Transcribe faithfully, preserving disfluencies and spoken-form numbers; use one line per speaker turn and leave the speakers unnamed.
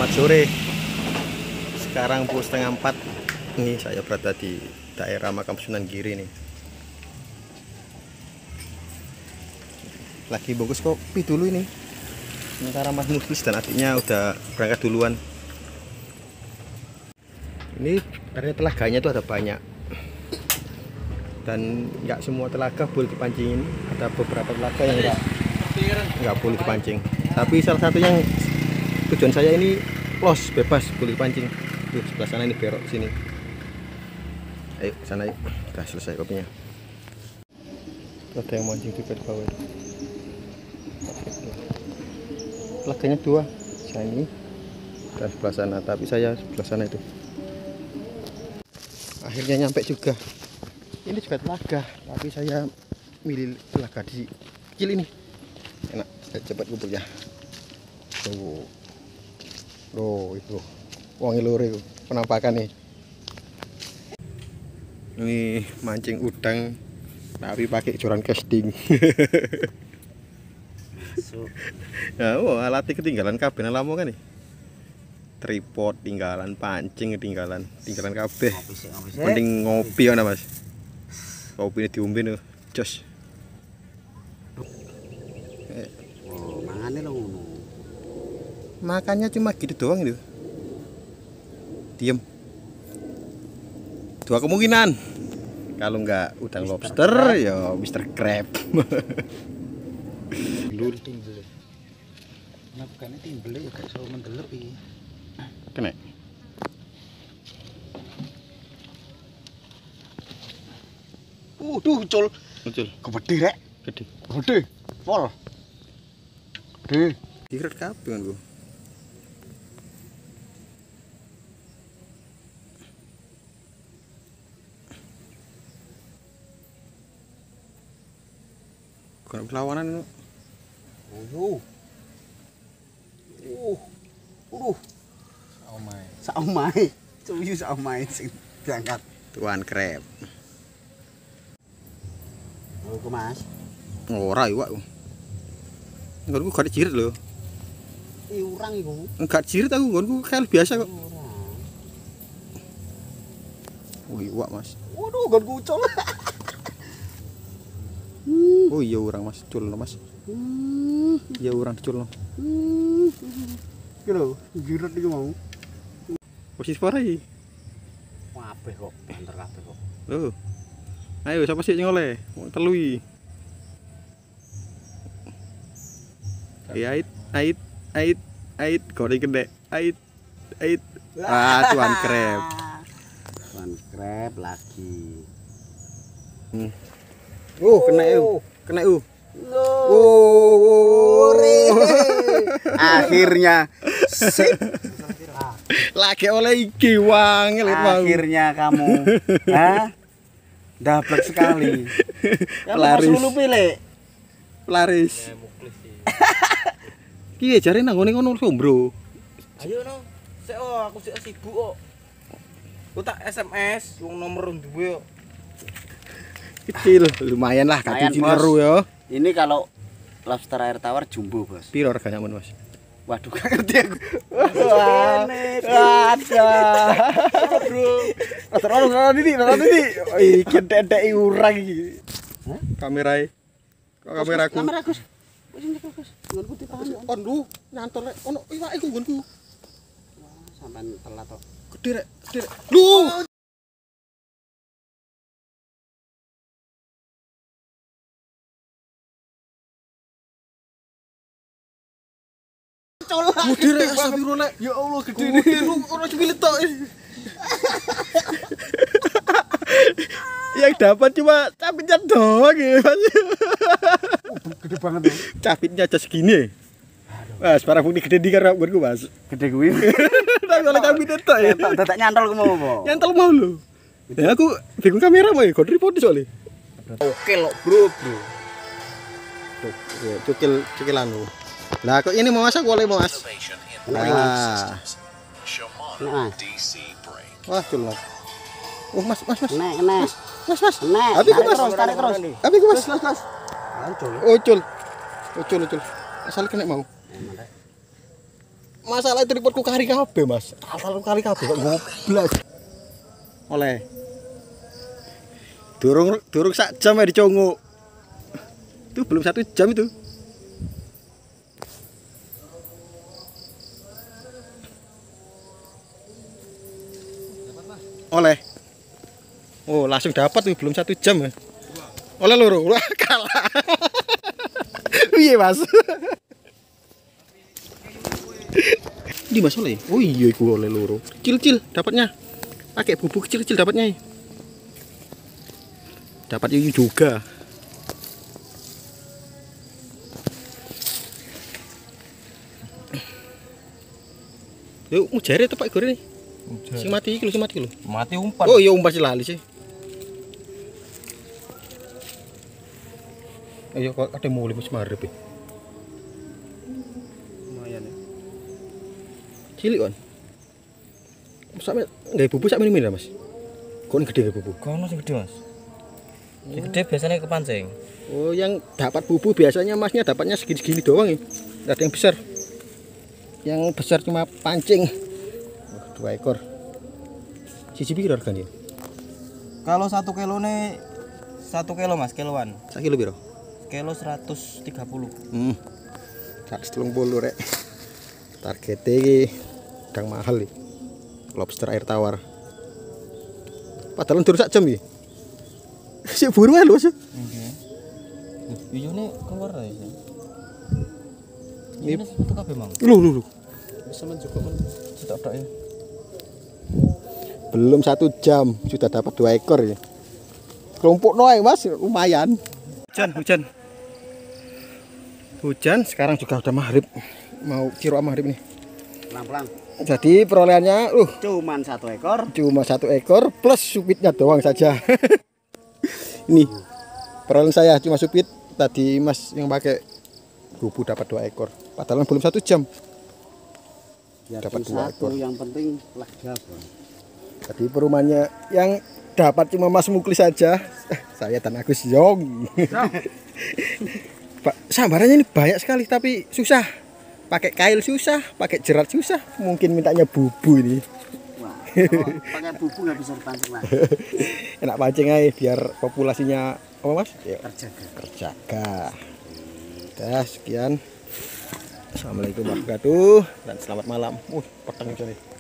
Selamat sore. Sekarang pukul setengah empat. Ini saya berada di daerah Makam Sunan Giri nih. Lagi bungkus kopi dulu ini. Sementara Mas Muflis dan adiknya udah berangkat duluan. Ini ternyata telaganya itu ada banyak. Dan nggak semua telaga boleh dipancing ini. Ada beberapa telaga yang nggak nggak boleh dipancing. Tapi salah satu yang tujuan saya ini los bebas boleh dipancing. Tuh sebelah sana ini berok sini. Ayo sana yuk. Udah selesai kopinya. Ada yang mancing juga di bawah. Telaganya dua. Saya ini dan sebelah sana. Tapi saya sebelah sana itu. Akhirnya nyampe juga. Ini juga telaga. Tapi saya milih telaga di kecil ini. Enak. Saya cepat kumpulnya. Tuh. Loh itu wangi lore penampakan nih. Ini mancing udang tapi pakai joran casting. Ya, oh, alatnya ketinggalan kabeh nang Lamongan nih. Tripod tinggalan, pancing ketinggalan, tinggalan kabeh. Mending ngopi ana, Mas. Kopi diombe nih, jos.
Oh, mangane lho ngono.
Makannya cuma gitu doang itu. Diem. Dua kemungkinan. Kalau nggak udang lobster, ya Mister Crab.
Lur timbel. Nah, bukannya timbel ya gak iso mendelep iki.
Kena.
Uh, duh, ucul.
Muncul.
Gede rek.
Gede.
Gede. Pol. Gede.
Diret kabeh kan gua. Kalau perlawanan itu.
Oh. Uh. Uh. Saumai. Saumai. Cuyu saumai sing diangkat.
Tuan Crab.
Oh, ku Mas.
Ora iwak. Nggonku gak jirit lho.
Ih, urang iku.
Enggak jirit aku, nggonku kayak biasa kok.
Urang.
Oh, iwak, Mas.
Waduh, nggonku ucul.
Oh iya orang Mas, cul no Mas. Iya orang cul no.
Iki lho, jirit iki mau.
Posisi pora iki.
Kabeh kok, banter kabeh kok.
Loh. Ayo siapa sih yang oleh? Mau telu iki. Ya ait, ait, ait, ait, goreng gede. Ait, ait. Ah, Tuan Crab.
Tuan Crab lagi.
Hmm. Oh, kena eu. Kena eu.
Oh, akhirnya sip.
Lagi oleh iki wangel mau.
Akhirnya kamu. Hah? Dapat sekali.
Pelaris.
Dulu pilih.
Pelaris. Ki jare nang ngene kono sombro.
Ayo no. Sik oh, aku sik sibuk kok. Ku tak S M S wong nomor duwe kok.
Kecil, lumayan lah kaki cineru ya.
Ini kalau lobster air tawar jumbo, Bos.
Piro reganya men, Mas?
Waduh, gak ngerti aku.
Wah, ada.
Bro. Terus nonton ini, nonton ini. Iki dedek urang iki. Hah?
Kamerae. Kok kameraku?
Kamera Gus. Wis iki Gus. Nggonku ditahan.
Ondu, nyantol rek. Ono iwake iku nggonku.
Wah, sampean telat kok.
Gede rek, gede rek. Lu. Gede rek, astagfirullah rek.
Ya Allah, gede
Gede lu ora cilik tok. Yang dapat cuma capitnya doang ya, Mas.
Gede banget tuh.
Capitnya aja segini. Mas, para bukti gede di karo nggonku, Mas.
Gede kuwi.
Tapi oleh capitnya tok ya.
Dadak nyantol ku mau apa?
Nyantol mau lho. Ya aku bingung kamera mau ya, kok tripod soalnya.
Oke lo, Bro, Bro.
Tuh, ya, cukil cukilan lu. Lah kok ini mau masak boleh mau Mas. Nah.
Nah.
Wah, cul Mas. Oh, Mas, Mas, Mas.
Kena, kena.
Mas, Mas.
Kena.
Tapi ku Mas,
terus, tarik terus.
tapi ku Mas.
Mas, Mas. Ancol.
Oh, cul. Oh, cul, cul. Asal kena mau. masalah tripodku kari kabeh, Mas. Asal kari kabeh kok ngoblas. Oleh. Durung durung sak jam ya dicongok. Itu belum satu jam itu. Oleh. Oh, langsung dapat tuh belum satu jam ya. Oleh loro. Wah, kalah. Piye, Mas? Di Mas oleh. Oh iya iku oleh loro. Kecil-kecil dapatnya. Pakai bubuk kecil-kecil dapatnya. Dapat yuyu juga. Yuk, mujare tepak gore nih. Sing mati iki lho, sing mati lho.
Mati umpan.
Oh iya umpan lali sih. Ayo kok ada mulai wis marep.
Lumayan ya.
Cilik kan. Sampe nggawe bubuk sak mini-mini Mas. Kok gede gak bubuk?
Kono sing gede, Mas. Sing gede biasanya kepancing.
Oh, yang dapat bubuk biasanya Masnya dapatnya segini-segini doang ya. Enggak ada yang besar. Yang besar cuma pancing. Wah, dua ekor. Siji piro harganya?
Kalau satu kilo nih satu kilo Mas, kiloan.
Sak kilo piro?
Kilo seratus tiga puluh.
Hmm. seratus tiga puluh rek. Targetnya iki udang mahal iki. Lobster air tawar. Padahal durung sak jam iki. Sik buru ae lho, Mas.
Nggih. Iya nih keluar ya. Ini satu kabeh mang.
Lho lho lho.
Bisa mencukup men. Cetok-tok ya.
Belum satu jam sudah dapat dua ekor ya. Kelompok noy Mas, lumayan. Hujan, hujan. Hujan, sekarang juga udah maghrib. Mau kira maghrib nih.
Pelan-pelan.
Jadi perolehannya uh
Cuman satu ekor.
cuma satu ekor plus supitnya doang saja. Ini perolehan saya cuma supit. Tadi Mas yang pakai bubu dapat dua ekor. Padahal belum satu jam. Dapat dua ekor.
Yang penting lah dapat.
Tadi perumahannya yang dapat cuma Mas Muklis saja. Saya dan Agus Yong. Pak, sambarannya ini banyak sekali tapi susah. Pakai kail susah, pakai jerat susah. Mungkin mintanya bubu ini.
Wah, kalau pakai bubu nggak bisa dipancing lagi.
Enak pancing aja biar populasinya apa Mas? Ya,
Terjaga.
terjaga. Dah sekian. Assalamualaikum warahmatullahi wabarakatuh dan selamat malam. Uh, petang coy.